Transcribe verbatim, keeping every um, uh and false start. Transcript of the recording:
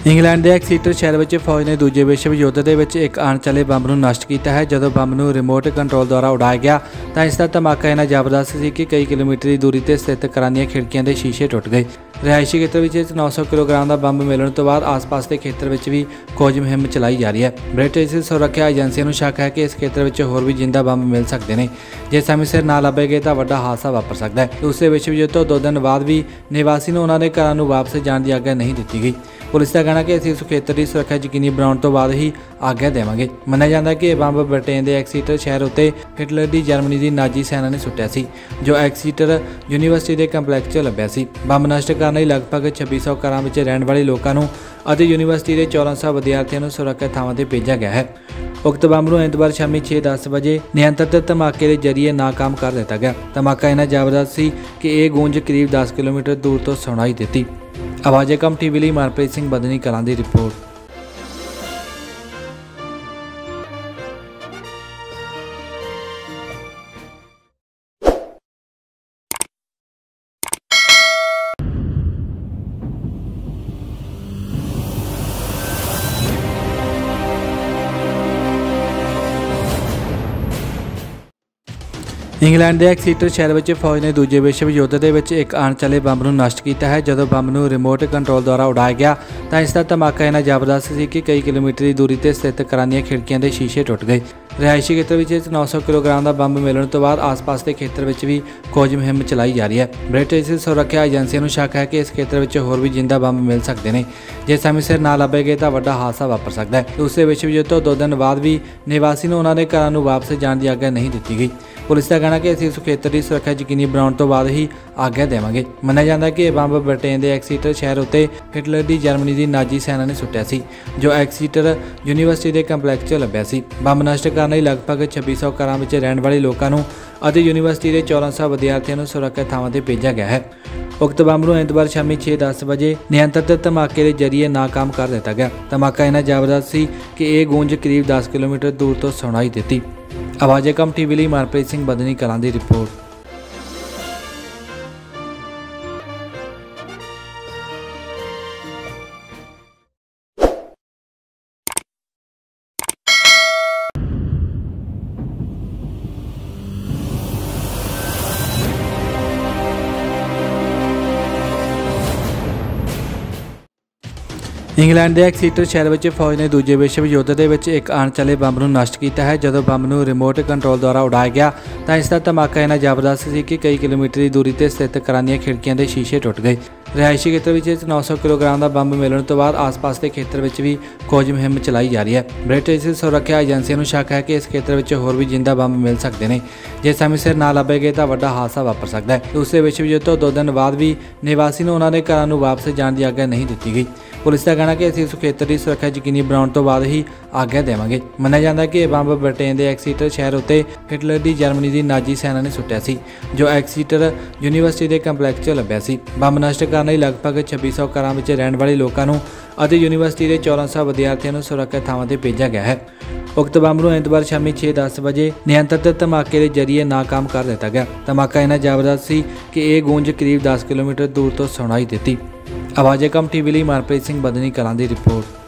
England के Exeter शहर में फौज ने दूजे विश्व युद्ध के एक अणचले बंब ਨੂੰ नष्ट किया है। जदों बंब ਨੂੰ रिमोट कंट्रोल द्वारा उड़ाया गया तो इसका धमाका इन्ना जबरदस्त सी कि कई किलोमीटर की दूरी पर स्थित घरां ਦੀਆਂ खिड़कियां के शीशे टुट गए। रिहायशी खेत्र में नौ सौ किलोग्राम का बंब मिलने तो बाद आस पास के खेत्र में भी खोज मुहिम चलाई जा रही है। ब्रिटिश सुरक्षा एजेंसियों को शक है कि इस खेत्र में होर भी जिंदा बंब मिल सकते हैं। जे समय सिर ना लभे गए तो वड्डा हादसा वापर सकता है। दूसरे विश्व युद्ध तो दो दिन बाद भी निवासी ने उन्होंने घरों वापस जाने की आग्ञा नहीं दी गई। पुलिस का कहना कि असीं इस खेत्र की सुरक्षा यकीनी बनाने तो बाद ही आग्ञा देवांगे। मन्निया जाता है कि यह बंब ब्रिटेन के एक्सीटर शहर उत्ते हिटलर की जर्मनी की नाजी सेना ने सुट्टिया सी, जो एक्सीटर यूनीवर्सिटी के कंपलैक्स च लभ्या सी। बंब नष्ट करने लगभग छब्बी सौ घरों में रहने वाले लोगों और यूनीवर्सिटी के चौदह सौ विद्यार्थियों को सुरक्षित थावां ते भेजा गया है। उक्त बंब नूं एतवार शामी छे दस बजे नियंत्रित धमाके के जरिए नाकाम कर दिता गया। धमाका इन्ना जबरदस्त सी कि यह गूंज करीब दस किलोमीटर दूर तो सुनाई दी। आवाज़े कम टीवी ਲਈ ਮਨਪ੍ਰੀਤ ਸਿੰਘ ਬਦਨੀ ਕਲਾਂ ਦੀ रिपोर्ट। इंग्लैंड के एक्सीटर शहर में फौज ने दूजे विश्व युद्ध के एक अणचले बंब ਨੂੰ नष्ट किया है। जदों बंब ਨੂੰ रिमोट कंट्रोल द्वारा उड़ाया गया तो इसका धमाका इन्ना जबरदस्त सी कि कई किलोमीटर की दूरी पर स्थित घरां ਦੀਆਂ खिड़कियां के शीशे टुट गए। रिहायशी खेत्र में नौ सौ किलोग्राम का बंब मिलने तो बाद आस पास के खेत्र में भी खोज मुहिम चलाई जा रही है। ब्रिटिश सुरक्षा एजेंसियों को शक है कि इस खेत्र में होर भी जिंदा बंब मिल सकते हैं। जे समय सिर ना लभे गए तो वड्डा हादसा वापर सकता है। दूसरे विश्व युद्ध तो दो दिन बाद भी निवासी ने उन्होंने घरों वापस जाने की आग्ञा नहीं दी गई। पुलिस का कहना कि असीं इस खेत्र की सुरक्षा यकीनी बनाने तो बाद ही आग्ञा देवांगे। मन्निया जाता है कि यह बंब ब्रिटेन के एक्सीटर शहर उत्ते हिटलर की जर्मनी की नाजी सेना ने सुट्टिया सी, जो एक्सीटर यूनीवर्सिटी के कंपलैक्स च लभ्या सी। बंब नष्ट करने लगभग छब्बी सौ घरों में रहने वाले लोगों और यूनीवर्सिटी के चौदह सौ विद्यार्थियों को सुरक्षित थावां ते भेजा गया है। उक्त बंब नूं एतवार शामी छे दस बजे नियंत्रित धमाके के जरिए नाकाम कर दिता गया। धमाका इन्ना जबरदस्त सी कि यह गूंज करीब दस किलोमीटर दूर तो सुनाई दी। आवाज़े कम टीवी ਲਈ ਮਨਪ੍ਰੀਤ ਸਿੰਘ ਬਦਨੀ ਕਲਾਂ ਦੀ रिपोर्ट। इंग्लैंड के एक्सीटर शहर में फौज ने दूजे विश्व युद्ध के एक अणचले बंब ਨੂੰ नष्ट किया है। जदों बंब ਨੂੰ रिमोट कंट्रोल द्वारा उड़ाया गया तो इसका धमाका इन्ना जबरदस्त सी कि कई किलोमीटर की दूरी पर स्थित घरां ਦੀਆਂ खिड़कियां के शीशे टुट गए। रिहायशी खेत्र में नौ सौ किलोग्राम का बंब मिलने तो बाद आस पास के खेत्र में भी खोज मुहिम चलाई जा रही है। ब्रिटिश सुरक्षा एजेंसियों को शक है कि इस खेत्र में होर भी जिंदा बंब मिल सकते हैं। जे समय सिर ना लभे गए तो वड्डा हादसा वापर सकता है। दूसरे विश्व युद्ध तो दो दिन बाद भी निवासी ने उन्होंने घरों वापस जाने की आग्ञा नहीं दी गई। पुलिस का कहना कि असीं इस खेत्र की सुरक्षा यकीनी बनाने तो बाद ही आग्ञा देवांगे। मन्निया जाता है कि यह बंब ब्रिटेन के एक्सीटर शहर उत्ते हिटलर की जर्मनी की नाजी सेना ने सुट्टिया सी, जो एक्सीटर यूनीवर्सिटी के कंपलैक्स च लभ्या सी। बंब नष्ट करने लगभग छब्बी सौ घरों में रहने वाले लोगों और यूनीवर्सिटी के चौदह सौ विद्यार्थियों को सुरक्षित थावां ते भेजा गया है। उक्त बंब नूं एतवार शामी छे दस बजे नियंत्रित धमाके के जरिए नाकाम कर दिता गया। धमाका इन्ना जबरदस्त सी कि यह गूंज करीब दस किलोमीटर दूर तो सुनाई दी। आवाज़े कम टीवी ਲਈ ਮਨਪ੍ਰੀਤ ਸਿੰਘ ਬਦਨੀ ਕਲਾਂ ਦੀ रिपोर्ट।